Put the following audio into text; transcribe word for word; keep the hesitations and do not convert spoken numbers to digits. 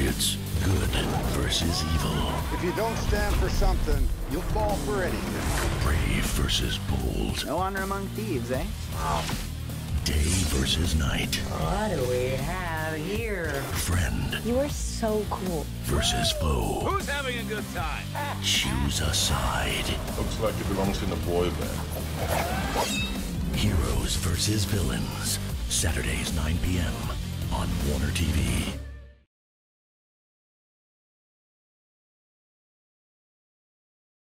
It's good versus evil. If you don't stand for something, you'll fall for anything. Brave versus bold. No honor among thieves, eh? Day versus night. What do we have here? Friend You are so cool. versus foe. Who's having a good time? Choose a side. Looks like it belongs in a boy band. Heroes versus villains. Saturdays, nine p m on Warner T V.